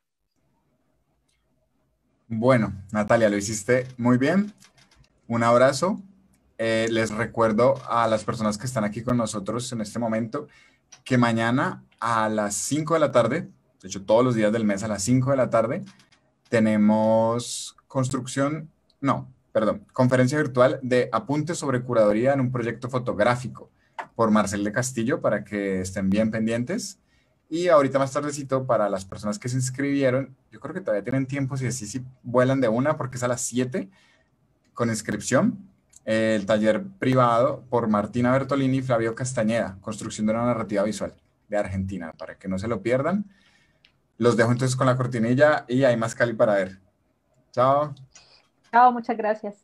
Bueno, Natalia, lo hiciste muy bien. Un abrazo. Les recuerdo a las personas que están aquí con nosotros en este momento que mañana a las 5 de la tarde, de hecho todos los días del mes a las 5 de la tarde, tenemos conferencia virtual de apuntes sobre curaduría en un proyecto fotográfico por Marcel de Castillo para que estén bien pendientes. Y ahorita más tardecito, para las personas que se inscribieron, yo creo que todavía tienen tiempo, si así, si vuelan de una, porque es a las 7 con inscripción. El taller privado por Martina Bertolini y Flavio Castañeda, construcción de una narrativa visual de Argentina, para que no se lo pierdan. Los dejo entonces con la cortinilla y hay más Cali para ver. Chao.
Chao, muchas gracias.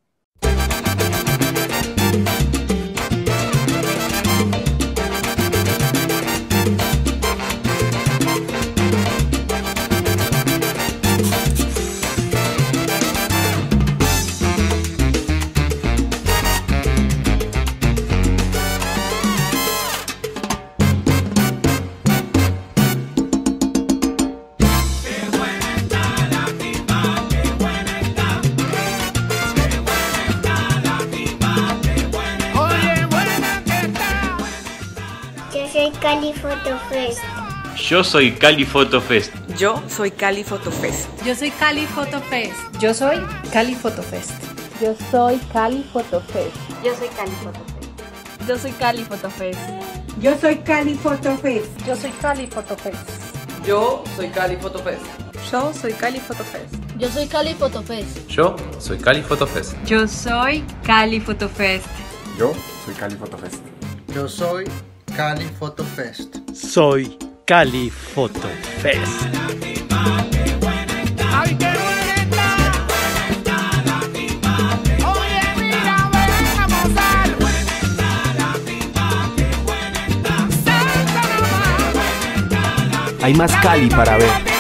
Yo soy Cali Photo Fest.
Yo soy Cali Photo Fest.
Yo soy Cali Photo Fest.
Yo soy Cali Photo Fest.
Yo soy Cali Photo Fest.
Yo soy Cali Photo Fest.
Yo soy Cali Photo Fest.
Yo soy Cali Photo Fest.
Yo soy Cali Photo Fest.
Yo soy Cali Photo Fest.
Yo soy Cali Photo Fest.
Yo soy Cali Photo Fest.
Yo soy Cali Photo Fest.
Yo soy Cali Photo Fest.
Yo soy Cali Photo Fest.
Yo soy Cali Photofest.
Yo soy Cali Photo Fest.
Soy Cali Photo Fest.
Hay más Cali para ver.